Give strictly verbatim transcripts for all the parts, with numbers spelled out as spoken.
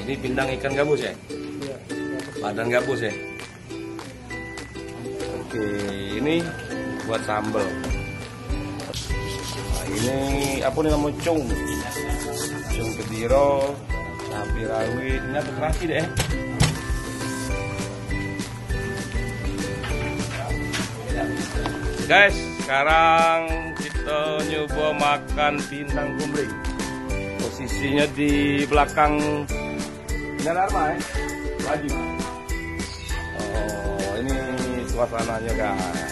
Ini pindang ikan gabus ya? Iya. Badan gabus ya? Oke, ini buat sambal. Nah, ini apa nih namanya cung? Cung kediro, cabai rawit, ini apa terasi deh? Guys, sekarang kita nyoba makan pindang kumbring. Posisinya di belakang Dharma ya, lagi. Oh, ini suasananya guys.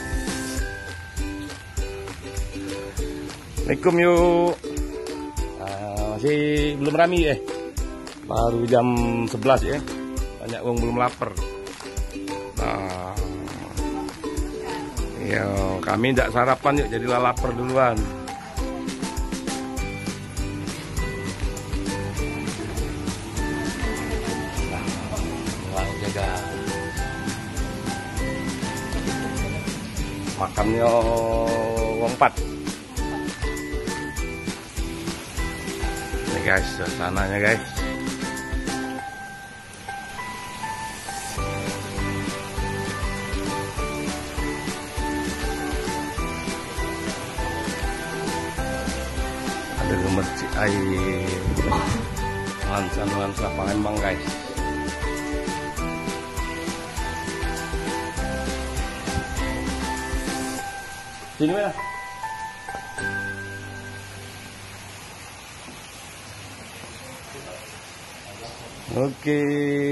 Assalamualaikum yuk. Uh, masih belum rame ya, baru jam sebelas ya. Banyak orang belum lapar. Nah, ya kami tidak sarapan yuk, jadilah lapar duluan. Makannya wong empat. Ini guys, suasananya guys. Ada gemerci air. Nuansa-nuansa Palembang guys. Sini mana? Oke.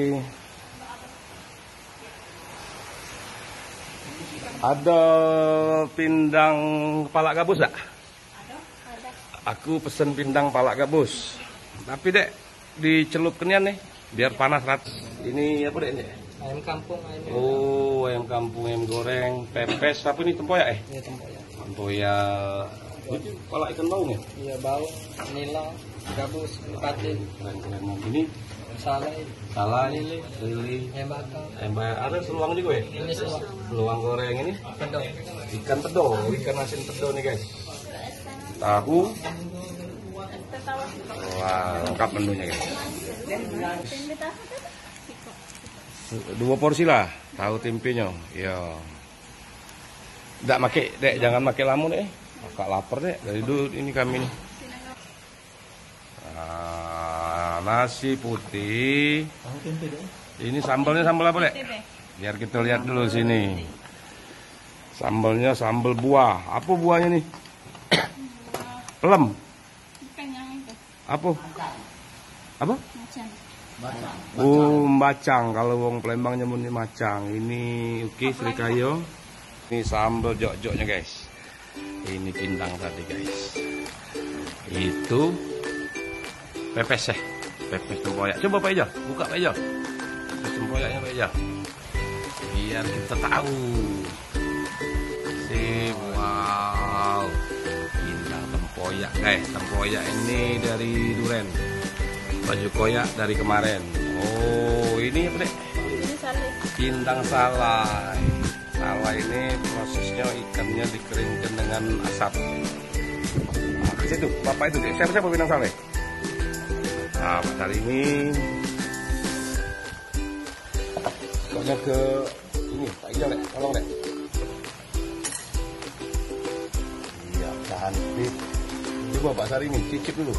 Ada pindang kepala gabus tak? Aku pesen pindang kepala gabus. Tapi dek dicelup kenian nih, biar panas rat. Ini apa dek ini? Ayam kampung, ayam. Oh, ayam kampung, ayam goreng, pepes, apa ini tempoyak eh? Iya, tempoyak. Tempoyak. Itu kepala ikan bau nih? Iya, bau, nila, gabus, patin. Keren-keren. Ini salai, salai, lili, lili, ayam bakar. ayam bakar. Ada seluang juga ya? Ini semua Seluang goreng ini. pedong. Ikan pedo, ikan asin pedo nih guys. Tahu. Wah, lengkap menunya guys. Dua porsi lah, tahu tempenya. Ya. Nggak make, dek, jangan make lamun deh. Agak lapar deh. Dari dulu ini kami nih. Nah, nasi putih. Ini sambalnya sambal apa dek? Biar kita lihat dulu sini. Sambalnya sambal buah. Apa buahnya nih? Pelem. Apa? Apa? Oh, macang. Kalau wong Palembang nyebutnya macang. Ini oke, okay, Srikayo. Ini sambal jok-joknya guys. Ini pindang tadi guys. Itu pepes ya. Pepes tempoyak. Coba Pak Ijal, buka Pak Ijal. Pepes tempoyaknya Pak Ijal. Biar kita tahu. Sip, wow. Pindang tempoyak guys. Tempoyak ini dari Duren. Baju koyak dari kemarin. Oh, ini apa dek? Ini salai. Pindang salai. Salai ini prosesnya ikannya dikeringkan dengan asap. Nah, ke situ, bapak itu dek. Siapa siapa pindang salai? Nah, Pak Sari ini. Pokoknya ke ini, Pak Ijal dek, tolong dek. Iya, cantik. Coba Pak Sari ini, cicip dulu.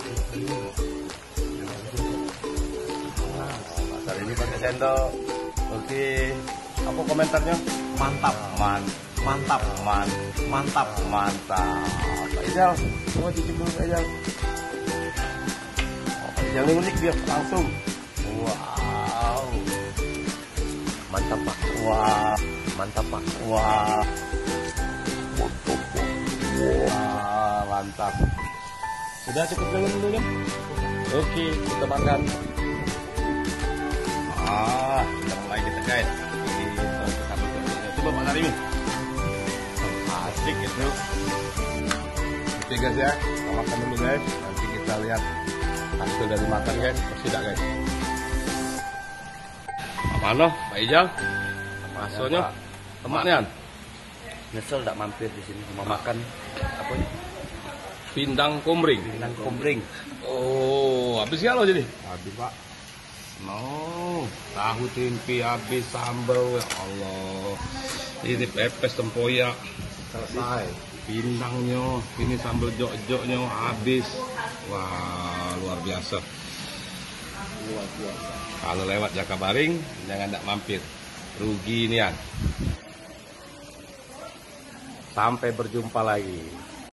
Ini pakai sendok. Oke. Apa komentarnya? Mantap, man, mantap, man, mantap, mantap. Pak Ijal, coba cicip dulu Pak Ijal. Oh, Pak Ijal ini unik dia langsung. Wow. Mantap Pak. Wah, mantap Pak. Wah. Wah, mantap. Sudah cukup dalam dulu kan? Oke, kita makan. Ah, kita mulai kita guys. Ini coba Pak Sari. Asik itu. Oke guys ya, kita makan dulu guys. Nanti kita lihat hasil dari makan guys. Tidak guys. Mana Pak Ijal? Masonya temannya. Nyesel tak mampir di sini mau makan apa ini? Pindang kumbring. Pindang kumbring. Oh, habis ya lo jadi? Habis Pak. No, tahu tempe habis, sambal, ya Allah. Ini pepes tempoyak Selesai. pindangnya, ini sambal jok-joknya habis. Wah, luar biasa. Luar biasa. Kalau lewat Jakabaring jangan tak mampir, rugi nian. Sampai berjumpa lagi.